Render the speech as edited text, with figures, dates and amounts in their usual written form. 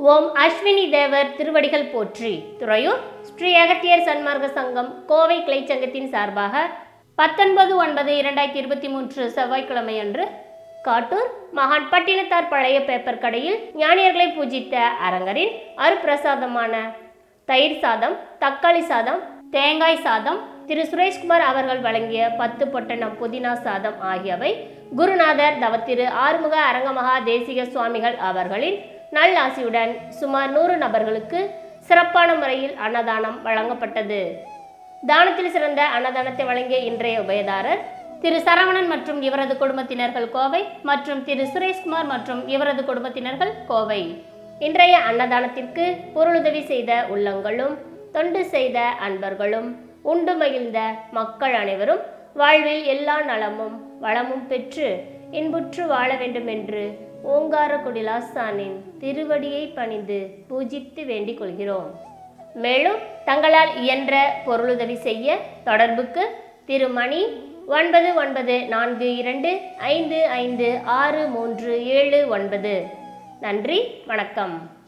ஓம் அஸ்வினி தேவர் திருவடிகள் போற்றி. துறையூர் ஸ்ரீ அகத்தியர் சன்மார்க்க சங்கம் கோவை கிளை சங்கத்தின் சார்பாக 19/9/2023 செவ்வாய்க்கிழமை அன்று காட்டூர் மகான் பட்டினத்தார் பழைய பேப்பர் கடையில் ஞானியர்களை பூஜித்த அரங்கரின் அருப்பிரசாதமான தயிர் சாதம், தக்காளி சாதம், தேங்காய் சாதம், திரு சுரேஷ்குமார் அவர்கள் வழங்கிய 10 பொட்டணம் புதினா சாதம் ஆகியவை குருநாதர் தவத்திரு ஆறுமுக அரங்கமகா தேசிக சுவாமிகள் அவர்களின் நல்லாசியுடன் சுமார் 100 நபர்களுக்கு சிறப்பான முறையில் அன்னதானம் வழங்கப்பட்டது. தானத்தில் சிறந்த அன்னதானத்தை வழங்கிய இன்றைய உபயதாரர் திரு சரவணன் மற்றும் இவரது குடும்பத்தினர்கள் கோவை மற்றும் திரு சுரேஷ்குமார் மற்றும் இவரது குடும்பத்தினர்கள் கோவை. இன்றைய அன்னதானத்திற்கு பொருளுதவி செய்த உள்ளங்களும் தொண்டு செய்த அன்பர்களும் உண்டு மகிழ்ந்த மக்கள் அனைவரும் வாழ்வில் எல்லா நலமும் வளமும் பெற்று இன்புற்று வாழ வேண்டும் என்று ஓங்கார குடிலாசானின் திருவடியை பணிந்து பூஜித்து வேண்டிக் கொள்கிறோம். மேலும் தங்களால் இயன்ற பொருளுதவி செய்ய தொடர்புக்கு திருமணி 994255563779. நன்றி, வணக்கம்.